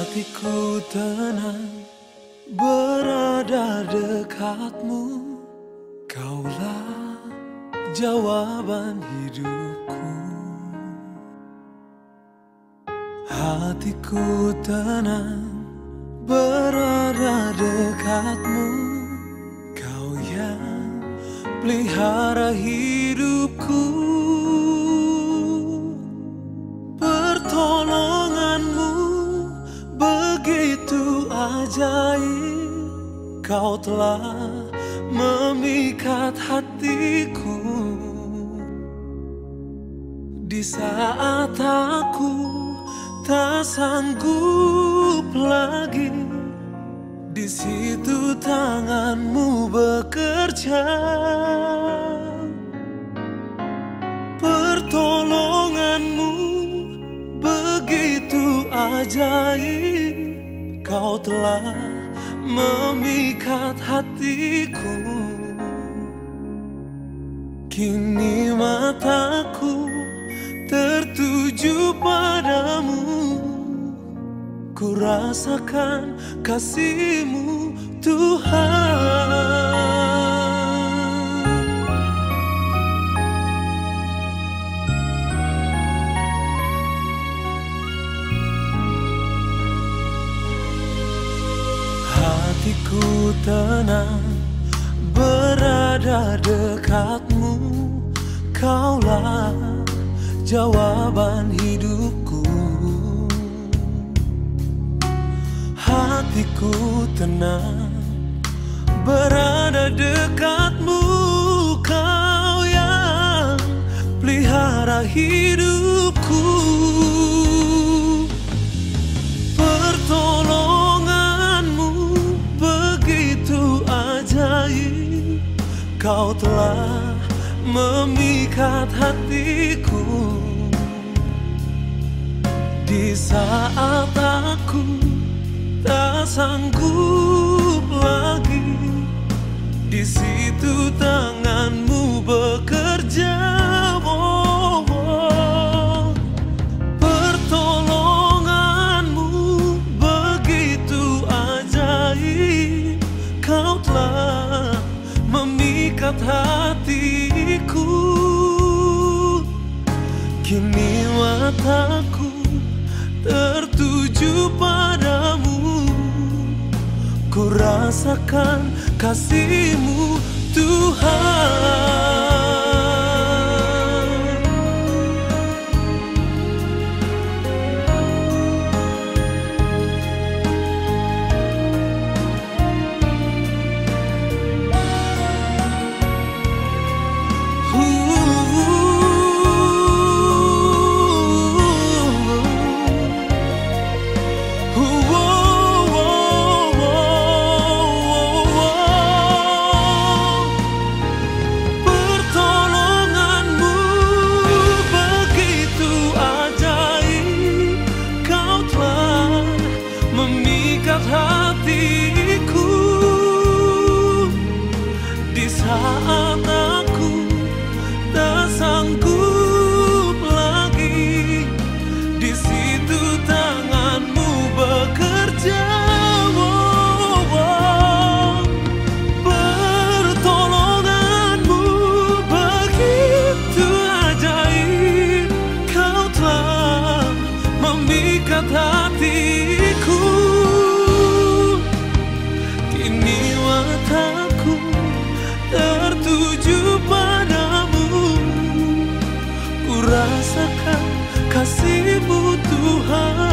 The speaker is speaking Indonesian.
Hatiku tenang berada dekatmu, kaulah jawaban hidupku. Hatiku tenang berada dekatmu, kau yang pelihara hidupku. Pertolonganmu begitu ajaib, kau telah memikat hatiku. Di saat aku tak sanggup lagi, di situ tanganmu bekerja. Pertolonganmu begitu ajaib, kau telah memikat hatiku. Kini mataku tertuju padamu, ku rasakan kasih-Mu Tuhan. Hatiku tenang berada dekatmu, kaulah jawaban hidupku. Hatiku tenang berada dekatmu, kau yang pelihara hidupku. Pertolonganmu begitu ajaib, kau telah memikat hatiku. Di saat aku tak sanggup lagi, di situ tanganmu bekerja. Oh, oh. Pertolonganmu begitu ajaib, kau telah memikat hatiku. Kini mataku tertuju padamu, ku rasakan kasih-Mu Tuhan. Hatiku di saat aku tak sanggup lagi, di situ tanganmu bekerja. Oh, oh. Pertolonganmu begitu ajaib, kau telah memikat hatiku. Mataku tertuju padamu, ku rasakan kasih-Mu Tuhan.